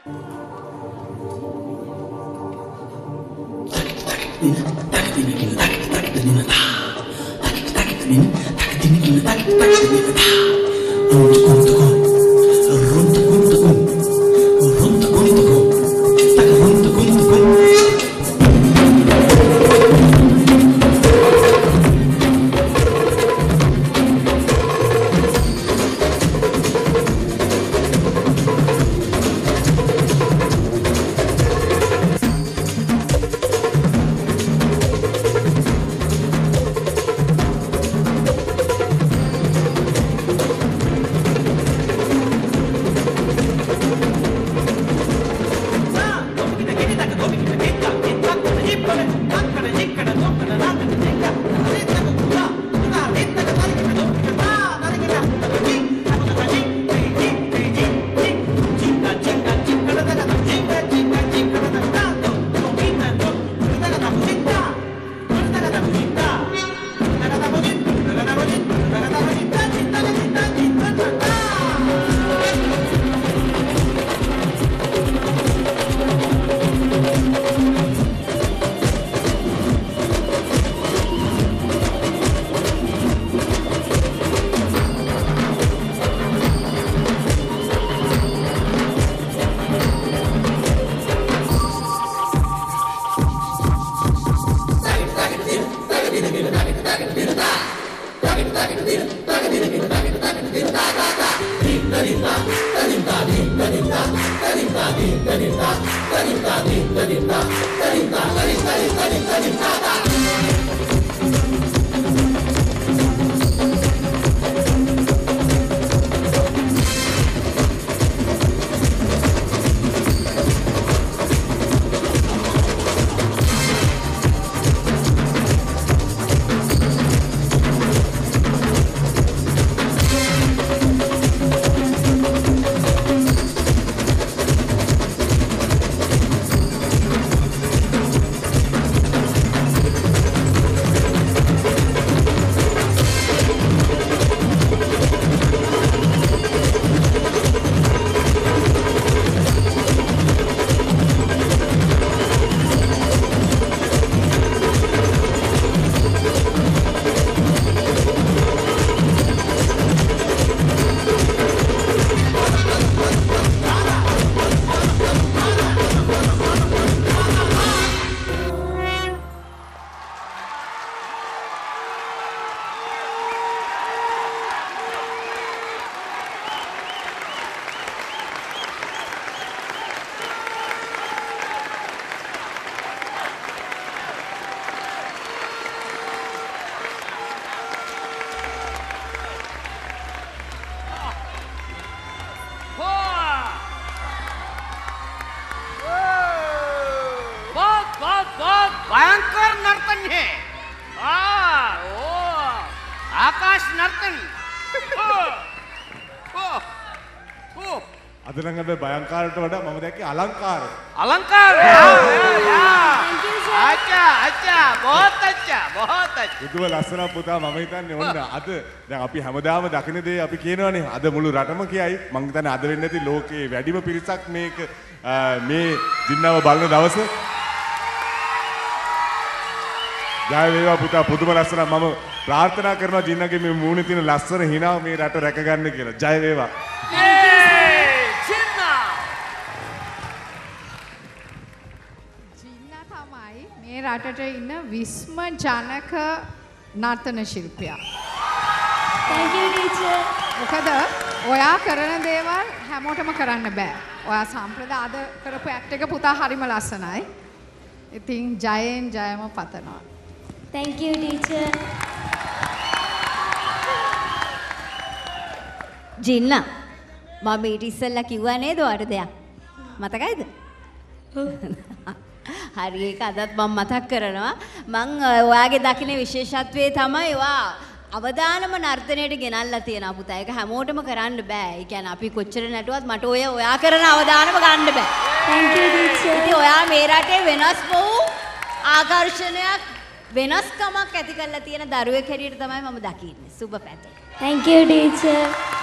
भयंकारට වඩා මම දැක්කේ අලංකාරය. අලංකාරය. अच्छा अच्छा बहुत अच्छा बहुत अच्छा. උදුව ලස්සන පුතා මම හිතන්නේ ඔන්න අද දැන් අපි හැමදාම දකින දේ අපි කියනවනේ අද මුළු රටම කියයි මම හිතන්නේ අද වෙන්නේ නැති ලෝකේ වැඩිම පිරිසක් මේක මේ ජින්නව බලන දවස. ජය වේවා පුතා පුදුම ලස්සන මම ප්‍රාර්ථනා කරනවා ජින්නගේ මේ මූණේ තියෙන ලස්සන හිනාව මේ රට රැක ගන්න කියලා. ජය වේවා. රටට ඉන්න විස්ම ජනක නර්තන ශිල්පියා. Thank you teacher. මොකද ඔයා කරන දේවල් හැමෝටම කරන්න බෑ. ඔයා සම්ප්‍රදාය අද කරපු ඇක්ට් එක පුතා හරිම ලස්සනයි. ඉතින් ජයෙන් ජයම පතනවා. Thank you teacher. ජින්න මම ඊට ඉස්සෙල්ලා කිව්වා නේද ඔයාලට දෙයක් මතකයිද? හරි ඒක අදත් මම මතක් කරනවා මම ඔයාගේ දකින්න විශේෂත්වයේ තමයි ඔයා අවදානම නර්තනයට ගෙනල්ලා තියෙනවා පුතා. ඒක හැමෝටම කරන්න බෑ. ඒ කියන්නේ අපි කොච්චර නටුවත් මට ඔයා කරන අවදානම ගන්න බෑ. Thank you teacher. ඉතින් ඔයා මේ රටේ වෙනස් වූ ආකර්ෂණයක් වෙනස්කමක් ඇති කරලා තියෙන දරුවෙක් හැටියට තමයි මම දකින්නේ. සුබ පැතුම්. Thank you teacher.